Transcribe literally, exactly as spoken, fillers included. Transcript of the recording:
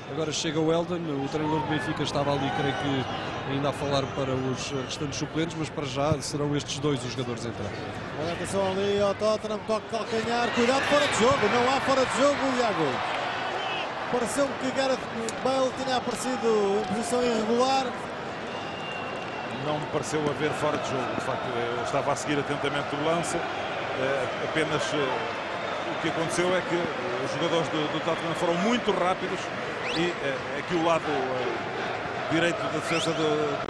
Agora chega o Eldon, o treinador do Benfica estava ali, creio que ainda a falar para os restantes suplentes, mas para já serão estes dois os jogadores a entrar. Olha, atenção ali ao Tottenham, toque de calcanhar, cuidado, fora de jogo, não há fora de jogo, Iago. Pareceu-me que Gareth Bale tinha aparecido em posição irregular. Não me pareceu haver fora de jogo, de facto, eu estava a seguir atentamente o lance, apenas o que aconteceu é que os jogadores do, do Tottenham foram muito rápidos e aqui o lado direito da defesa do